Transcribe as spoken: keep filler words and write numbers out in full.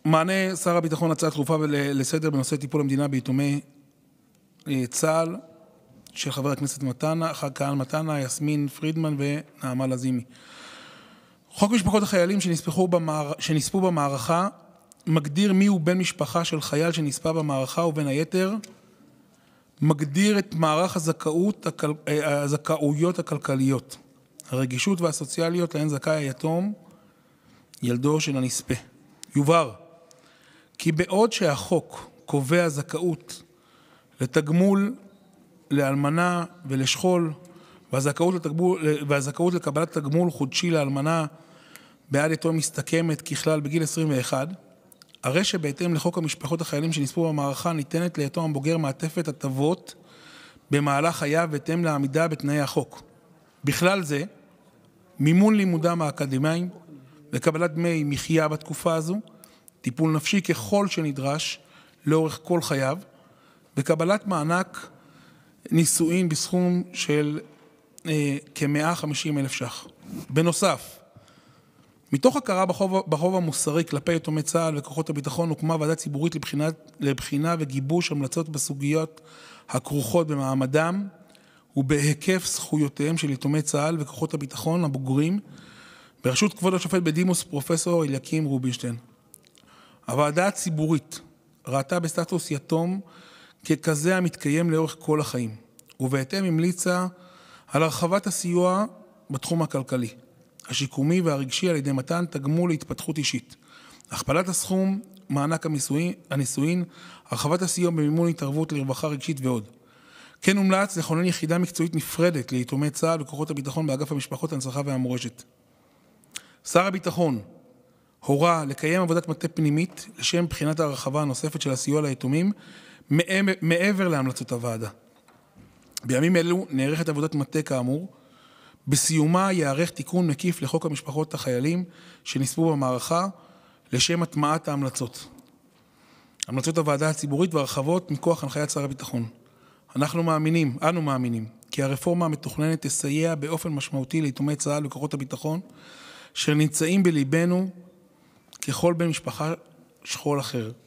מענה שר הביטחון הצעה דחופה לסדר בנושא טיפול המדינה ביתומי צה"ל של חבר הכנסת מתנה, כהן מתנה, יסמין פרידמן ונעמה לזימי. חוק משפחות החיילים שנספו במער... שנספו במערכה מגדיר מיהו בן משפחה של חייל שנספה במערכה, ובין היתר מגדיר את מערך הזכאות, הכל... הזכאויות הכלכליות, הרגישות והסוציאליות להן זכאי היתום, ילדו של הנספה. יובהר כי בעוד שהחוק קובע זכאות לתגמול לאלמנה ולשכול, והזכאות לתגמול, והזכאות לקבלת תגמול חודשי לאלמנה בעד יתום מסתכמת ככלל בגיל עשרים ואחת, הרי שבהתאם לחוק המשפחות החיילים שנספו במערכה ניתנת ליתום הבוגר מעטפת הטבות במהלך חייו בהתאם לעמידה בתנאי החוק. בכלל זה, מימון לימודם האקדמיים וקבלת דמי מחיה בתקופה הזו, טיפול נפשי ככל שנדרש לאורך כל חייו, וקבלת מענק נישואין בסכום של אה, כ-מאה וחמישים אלף ש"ח. בנוסף, מתוך הכרה בחוב, בחוב המוסרי כלפי יתומי צה"ל וכוחות הביטחון, הוקמה ועדה ציבורית לבחינה, לבחינה וגיבוש המלצות בסוגיות הכרוכות במעמדם ובהיקף זכויותיהם של יתומי צה"ל וכוחות הביטחון הבוגרים, בראשות כבוד השופט בדימוס פרופסור אליקים רובינשטיין. הוועדה הציבורית ראתה בסטטוס יתום ככזה המתקיים לאורך כל החיים, ובהתאם המליצה על הרחבת הסיוע בתחום הכלכלי, השיקומי והרגשי על ידי מתן תגמול להתפתחות אישית, הכפלת הסכום, מענק הנישואין, הרחבת הסיוע במימון התערבות לרווחה רגשית ועוד. כן הומלץ לכונן יחידה מקצועית נפרדת ליתומי צה"ל וכוחות הביטחון באגף המשפחות, ההנצחה והמורשת. שר הביטחון הורה לקיים עבודת מטה פנימית לשם בחינת הרחבה הנוספת של הסיוע ליתומים מעבר להמלצות הוועדה. בימים אלו נערכת עבודת מטה כאמור, בסיומה יערך תיקון מקיף לחוק המשפחות החיילים שנספו במערכה לשם הטמעת ההמלצות. המלצות הוועדה הציבורית והרחבות מכוח הנחיית שר הביטחון. אנחנו מאמינים, אנו מאמינים, כי הרפורמה המתוכננת תסייע באופן משמעותי ליתומי צה"ל וכוחות הביטחון שנמצאים בליבנו ככל בן משפחה שכול אחר.